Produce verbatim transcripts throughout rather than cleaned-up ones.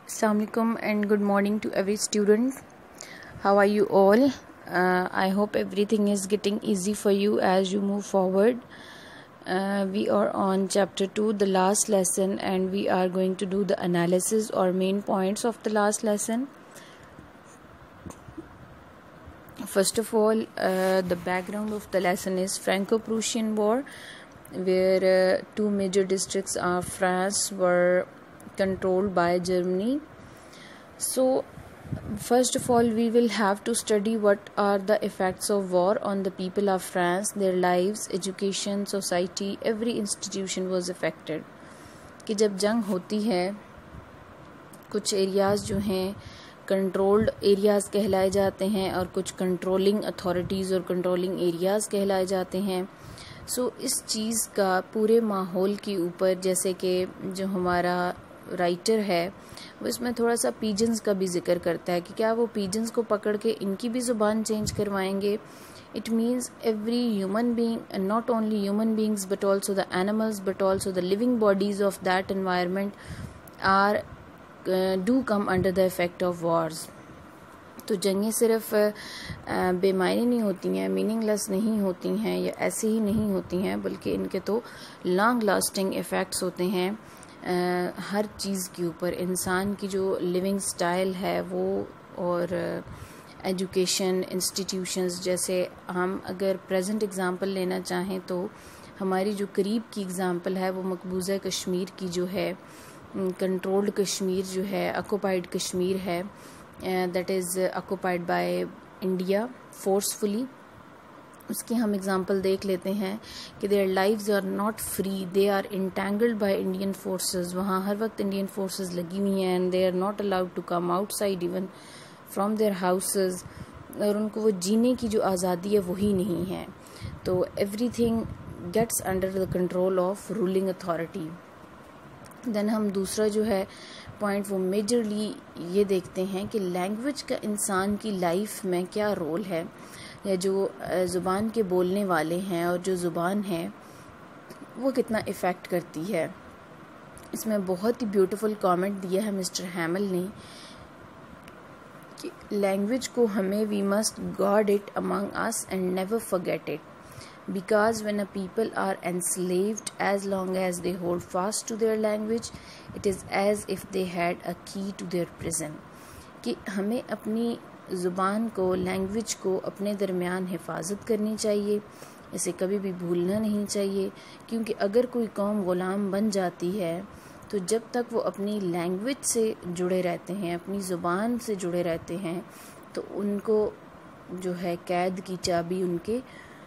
Assalamu alaikum and good morning to every student. How are you all? Uh, I hope everything is getting easy for you as you move forward. Uh, we are on chapter two, the last lesson, and we are going to do the analysis or main points of the last lesson. First of all, uh, the background of the lesson is Franco-Prussian War, where uh, two major districts of France were controlled by Germany. So first of all, we will have to study what are the effects of war on the people of France, their lives, education, society, every institution was affected. کہ جب جنگ ہوتی ہے کچھ areas جو ہیں controlled areas کہلائے جاتے ہیں اور کچھ کنٹرولنگ اتھارٹیز اور کنٹرولنگ ایریاز کہلائے جاتے ہیں. سو اس چیز کا پورے ماحول کے اوپر, جیسے کہ جو ہمارا رائٹر ہے وہ اس میں تھوڑا سا پیجنز کا بھی ذکر کرتا ہے کہ کیا وہ پیجنز کو پکڑ کے ان کی بھی زبان چینج کروائیں گے. It means every human being, and not only human beings but also the animals, but also the living bodies of that environment are uh, do come under the effect of wars. تو جنگیں صرف بے معنی نہیں ہوتی ہیں, meaning لیس نہیں ہوتی ہیں یا ایسے ہی نہیں ہوتی ہیں, بلکہ ان کے تو لانگ لاسٹنگ ایفیکٹس ہوتے ہیں ہر چیز کے اوپر. انسان کی جو لیونگ سٹائل ہے وہ, اور ایجوکیشن انسٹیٹیوشنز, جیسے ہم اگر پریزنٹ اگزامپل لینا چاہیں تو ہماری جو قریب کی اگزامپل ہے وہ مقبوضہ کشمیر کی جو ہے, کنٹرولڈ کشمیر جو ہے, آکوپائڈ کشمیر ہے, that is occupied by India forcefully. اس کی ہم اگزامپل دیکھ لیتے ہیں کہ their lives are not free, they are entangled by Indian forces. وہاں ہر وقت انڈین فورسز لگی ہوئی ہیں, and they are not allowed to come outside even from their houses, اور ان کو وہ جینے کی جو آزادی ہے وہی نہیں ہے. تو everything gets under the control of ruling authority. Then ہم دوسرا جو ہے پوائنٹ وہ میجرلی یہ دیکھتے ہیں کہ لینگویج کا انسان کی لائف میں کیا رول ہے, یا جو زبان کے بولنے والے ہیں اور جو زبان ہے وہ کتنا افیکٹ کرتی ہے. اس میں بہت ہی بیوٹیفل کامنٹ دیا ہے مسٹر ہیمل نے کہ لینگویج کو ہمیں we must guard it among us and never forget it, because when a people are enslaved, as long as they hold fast to their language, it is as if they had a key to their prison. کہ ہمیں اپنی زبان کو, language کو اپنے درمیان حفاظت کرنی چاہیے, اسے کبھی بھی بھولنا نہیں چاہیے, کیونکہ اگر کوئی قوم غلام بن جاتی ہے تو جب تک وہ اپنی لینگویج سے جڑے رہتے ہیں, اپنی زبان سے جڑے رہتے ہیں, تو ان کو جو ہے قید کی چابی ان کے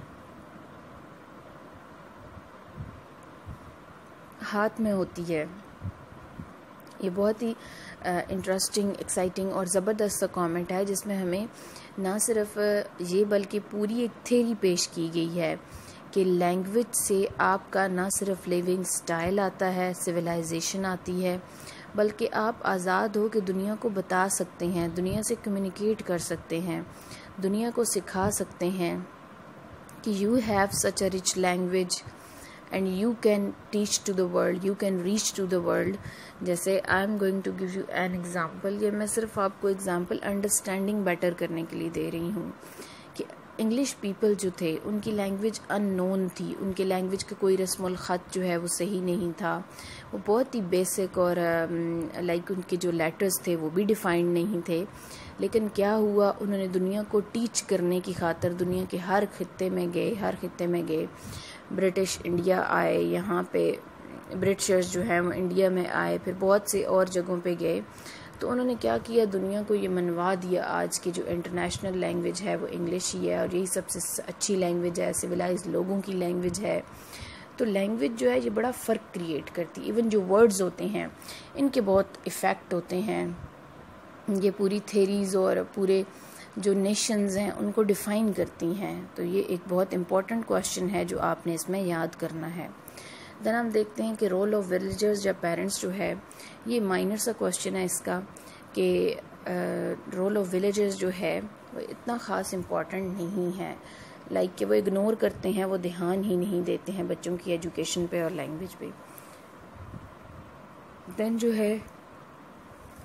ہاتھ میں ہوتی ہے. یہ بہت ہی انٹرسٹنگ, ایکسائٹنگ اور زبردست کامنٹ ہے, جس میں ہمیں نہ صرف یہ بلکہ پوری ایک تھیری پیش کی گئی ہے کہ لینگویج سے آپ کا نہ صرف لیونگ سٹائل آتا ہے, سویلائزیشن آتی ہے, بلکہ آپ آزاد ہو کہ دنیا کو بتا سکتے ہیں, دنیا سے کمیونیکیٹ کر سکتے ہیں, دنیا کو سکھا سکتے ہیں کہ you have such a rich language and you can teach to the world, you can reach to the world. جیسے I am going to give you an example, یہ میں صرف آپ کو ایگزامپل انڈرسٹینڈنگ بیٹر کرنے کے لیے دے رہی ہوں کہ انگلش پیپل جو تھے ان کی لینگویج ان نون تھی, ان کے لینگویج کا کوئی رسم الخط جو ہے وہ صحیح نہیں تھا, وہ بہت ہی بیسک, اور لائک ان کے جو لیٹرز تھے وہ بھی ڈیفائنڈ نہیں تھے. لیکن کیا ہوا, انہوں نے دنیا کو ٹیچ کرنے کی خاطر دنیا کے ہر خطے میں گئے, ہر خطے میں گئے. برٹش انڈیا آئے, یہاں پہ برٹشرز جو ہیں وہ انڈیا میں آئے, پھر بہت سے اور جگہوں پہ گئے. تو انہوں نے کیا کیا, دنیا کو یہ منوا دیا آج کی جو انٹرنیشنل لینگویج ہے وہ انگلش ہی ہے, اور یہی سب سے اچھی لینگویج ہے, سویلائز لوگوں کی لینگویج ہے. تو لینگویج جو ہے یہ بڑا فرق کریٹ کرتی ہے. ایون جو ورڈز ہوتے ہیں ان کے بہت افیکٹ ہوتے ہیں, یہ پوری تھیریز اور پورے جو نیشنز ہیں ان کو ڈیفائن کرتی ہیں. تو یہ ایک بہت امپورٹنٹ کویشچن ہے جو آپ نے اس میں یاد کرنا ہے. دین ہم دیکھتے ہیں کہ رول آف ولیجرز یا پیرنٹس جو ہے, یہ مائنر سا کویشچن ہے اس کا, کہ رول آف ولیجرز جو ہے وہ اتنا خاص امپورٹنٹ نہیں ہے, لائک کہ وہ اگنور کرتے ہیں, وہ دھیان ہی نہیں دیتے ہیں بچوں کی ایجوکیشن پہ اور لینگویج پہ. دین جو ہے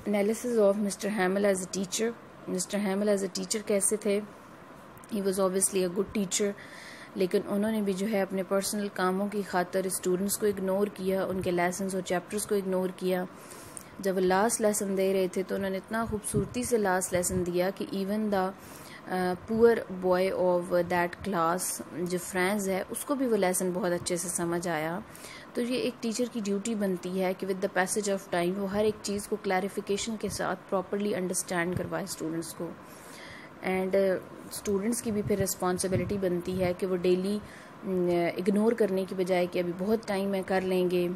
Analysis of Mister Hamill as a teacher. Mister Hamill as a teacher کیسے تھے؟ He was obviously a good teacher, لیکن انہوں نے بھی جو ہے اپنے پرسنل کاموں کی خاطر اسٹوڈنٹس کو اگنور کیا، ان کے لیسنز اور چیپٹرز کو اگنور کیا. جب وہ لاسٹ لیسن دے رہے تھے تو انہوں نے اتنا خوبصورتی سے لاسٹ لیسن دیا کہ even the poor boy of that class جو فرینڈز ہے اس کو بھی وہ لیسن بہت اچھے سے سمجھ آیا. تو یہ ایک ٹیچر کی ڈیوٹی بنتی ہے کہ with the passage of time وہ ہر ایک چیز کو کلیریفیکیشن کے ساتھ پراپرلی انڈرسٹینڈ کروائے اسٹوڈنٹس کو. اینڈ اسٹوڈنٹس کی بھی پھر رسپانسبلٹی بنتی ہے کہ وہ ڈیلی اگنور کرنے کی بجائے کہ ابھی بہت ٹائم ہے کر لیں گے،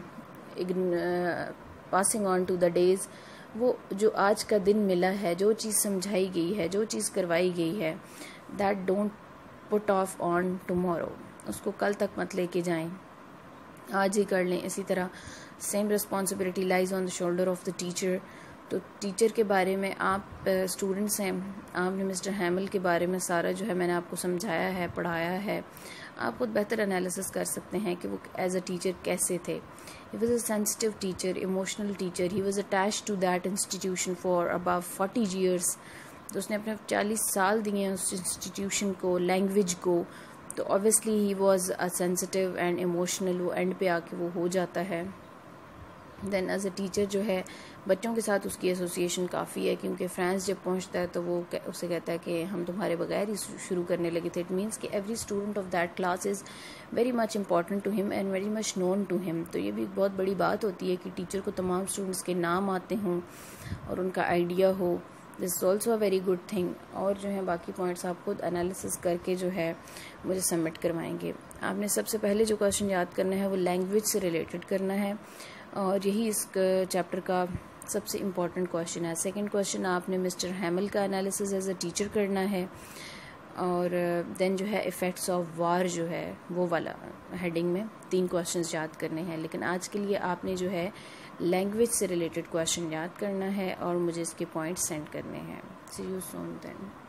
passing on to the days, وہ جو آج کا دن ملا ہے، جو چیز سمجھائی گئی ہے، جو چیز کروائی گئی ہے، that don't put off on tomorrow, اس کو کل تک مت لے کے جائیں، آج ہی کر لیں. اسی طرح same responsibility lies on the shoulder of the teacher. تو ٹیچر کے بارے میں آپ اسٹوڈنٹس ہیں، آپ نے مسٹر ہیمل کے بارے میں سارا جو ہے میں نے آپ کو سمجھایا ہے، پڑھایا ہے، آپ خود بہتر انالیسس کر سکتے ہیں کہ وہ ایز اے ٹیچر کیسے تھے. He was a sensitive teacher, emotional teacher. He was attach to that institution for about forty years. تو اس نے اپنے چالیس سال دیے ہیں اس انسٹیٹیوشن کو، لینگویج کو. تو obviously he was a sensitive and emotional. وہ اینڈ پہ آ کے وہ ہو جاتا ہے. دین ایز اے ٹیچر جو ہے بچوں کے ساتھ اس کی ایسوسیشن کافی ہے، کیونکہ فرینڈس جب پہنچتا ہے تو وہ اسے کہتا ہے کہ ہم تمہارے بغیر ہی شروع کرنے لگے تھے. اٹ مینس کہ every student of that class is very much important to him and very much known to him. تو یہ بھی ایک بہت بڑی بات ہوتی ہے کہ ٹیچر کو تمام اسٹوڈنٹس کے نام آتے ہوں اور ان کا آئیڈیا ہو. This is also a very good thing. اور جو ہے باقی پوائنٹس آپ خود انالیسس کر کے جو ہے مجھے سبمٹ کروائیں گے. آپ نے سب سے پہلے جو کویشچن یاد کرنا ہے وہ لینگویج سے ریلیٹڈ کرنا ہے، اور یہی اس چیپٹر کا سب سے امپورٹنٹ کویشچن ہے. سیکنڈ کویشچن آپ نے مسٹر ہیمل کا انالیسس ایز اے ٹیچر کرنا ہے، اور دین جو ہے افیکٹس آف وار جو ہے وہ والا ہیڈنگ میں تین کویشچنز یاد کرنے ہیں. لیکن آج کے لیے آپ نے جو ہے لینگویج سے ریلیٹڈ کویشچن یاد کرنا ہے اور مجھے اس کے پوائنٹس سینڈ کرنے ہیں. See you soon then.